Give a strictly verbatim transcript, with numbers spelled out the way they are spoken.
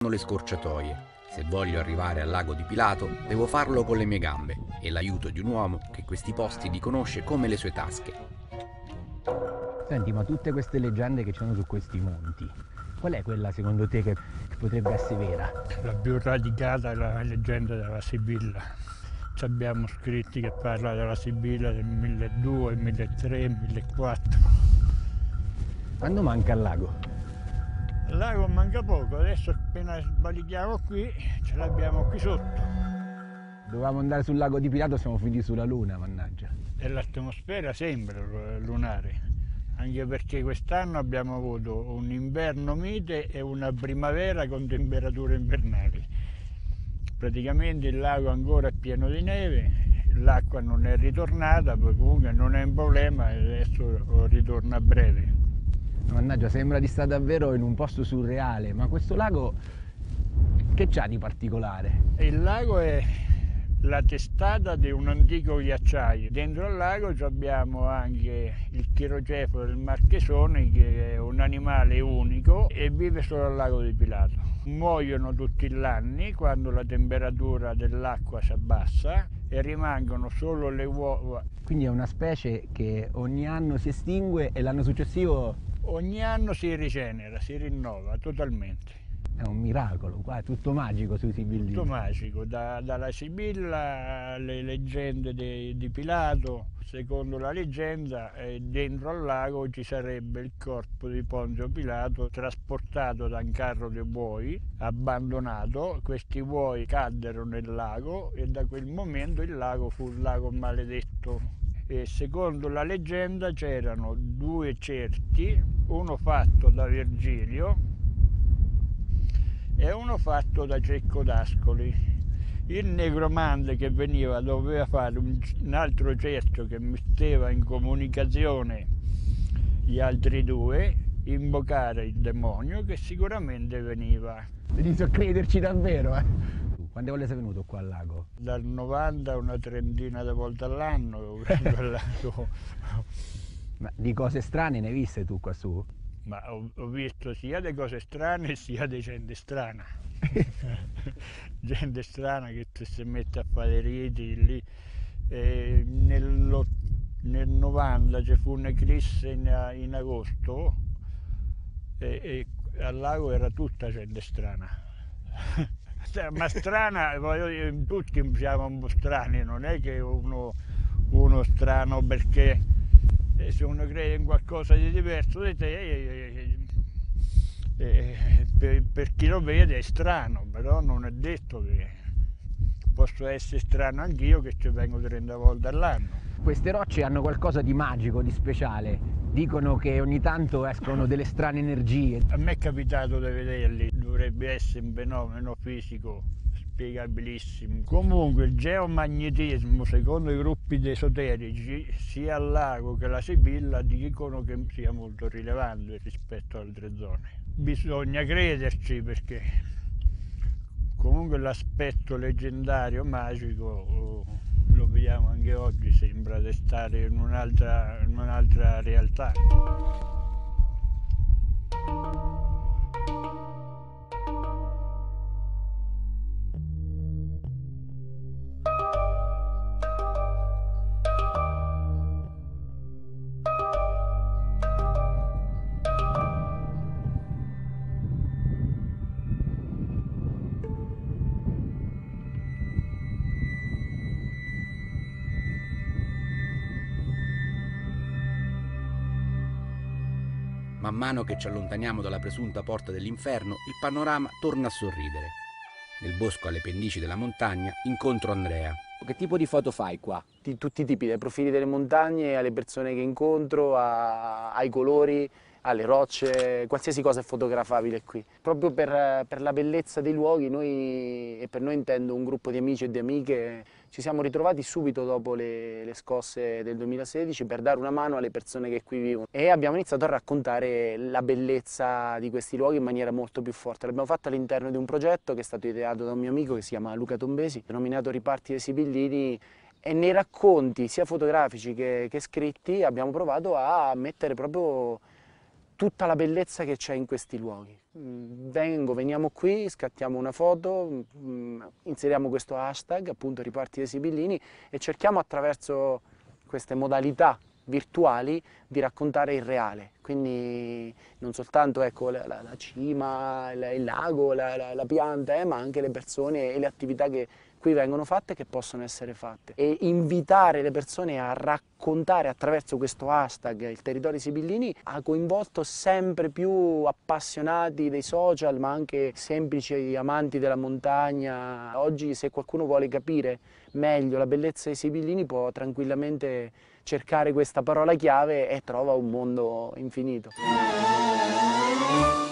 le scorciatoie. Se voglio arrivare al lago di Pilato, devo farlo con le mie gambe e l'aiuto di un uomo che questi posti li conosce come le sue tasche. Senti, ma tutte queste leggende che ci sono su questi monti, qual è quella secondo te che, che potrebbe essere vera? La più radicata è la leggenda della Sibilla. Ci abbiamo scritti che parla della Sibilla del milleduecento, milletrecento, millequattrocento. Quando manca il lago? Il lago manca poco, adesso appena sbalichiamo qui, ce l'abbiamo qui sotto. Dovevamo andare sul lago di Pilato, siamo finiti sulla Luna, mannaggia. E l'atmosfera sembra lunare, anche perché quest'anno abbiamo avuto un inverno mite e una primavera con temperature invernali. Praticamente il lago ancora è pieno di neve, l'acqua non è ritornata, poi comunque non è un problema, adesso ritorna a breve. Mannaggia, sembra di stare davvero in un posto surreale, ma questo lago che c'ha di particolare? Il lago è la testata di un antico ghiacciaio. Dentro al lago abbiamo anche il chirocefalo del Marchesone, che è un animale unico e vive solo al lago di Pilato. Muoiono tutti gli anni quando la temperatura dell'acqua si abbassa e rimangono solo le uova. Quindi è una specie che ogni anno si estingue e l'anno successivo... Ogni anno si rigenera, si rinnova totalmente. È un miracolo, qua è tutto magico sui sibillini. Tutto magico, da, dalla Sibilla alle leggende di, di Pilato. Secondo la leggenda, eh, dentro al lago ci sarebbe il corpo di Ponzio Pilato trasportato da un carro di buoi, abbandonato. Questi buoi caddero nel lago e da quel momento il lago fu il lago maledetto. E secondo la leggenda c'erano due cerchi, uno fatto da Virgilio e uno fatto da Cecco d'Ascoli. Il negromante che veniva doveva fare un, un altro cerchio che metteva in comunicazione gli altri due, invocare il demonio che sicuramente veniva. Inizio a crederci davvero, eh! Quante volte sei venuto qua al lago? Dal novanta una trentina di volte all'anno vengo al lago. Ma di cose strane ne hai viste tu qua su? Ma ho, ho visto sia di cose strane sia di gente strana. Gente strana che si mette a fare riti lì. E nel, nel novanta ci fu un'eclisse in, in agosto e, e al lago era tutta gente strana. Ma strana, voglio dire, tutti siamo un po' strani, non è che uno, uno strano perché se uno crede in qualcosa di diverso di te, eh, eh, per, per chi lo vede è strano, però non è detto che posso essere strano anch'io che ci vengo trenta volte all'anno. Queste rocce hanno qualcosa di magico, di speciale. Dicono che ogni tanto escono delle strane energie. A me è capitato di vederli, dovrebbe essere un fenomeno fisico spiegabilissimo. Comunque il geomagnetismo, secondo i gruppi esoterici, sia al lago che alla Sibilla dicono che sia molto rilevante rispetto ad altre zone. Bisogna crederci perché comunque l'aspetto leggendario, magico, lo vediamo anche oggi, sembra di stare in un'altra in un'altra realtà. Man mano che ci allontaniamo dalla presunta porta dell'inferno, il panorama torna a sorridere. Nel bosco alle pendici della montagna incontro Andrea. Che tipo di foto fai qua? Di tutti i tipi, dai profili delle montagne, alle persone che incontro, a, ai colori, alle rocce, qualsiasi cosa è fotografabile qui. Proprio per, per la bellezza dei luoghi, noi, e per noi intendo un gruppo di amici e di amiche, ci siamo ritrovati subito dopo le, le scosse del duemilasedici per dare una mano alle persone che qui vivono e abbiamo iniziato a raccontare la bellezza di questi luoghi in maniera molto più forte. L'abbiamo fatto all'interno di un progetto che è stato ideato da un mio amico che si chiama Luca Tombesi, denominato Riparti dei Sibillini, e nei racconti sia fotografici che, che scritti abbiamo provato a mettere proprio tutta la bellezza che c'è in questi luoghi. Vengo, veniamo qui, scattiamo una foto, inseriamo questo hashtag, appunto Riparti dei Sibillini, e cerchiamo attraverso queste modalità virtuali di raccontare il reale, quindi non soltanto ecco, la, la, la cima, il, il lago, la, la, la pianta, eh, ma anche le persone e le attività che qui vengono fatte e che possono essere fatte, e invitare le persone a raccontare attraverso questo hashtag il Territori Sibillini ha coinvolto sempre più appassionati dei social, ma anche semplici amanti della montagna. Oggi, se qualcuno vuole capire meglio la bellezza dei Sibillini, può tranquillamente cercare questa parola chiave e trova un mondo infinito.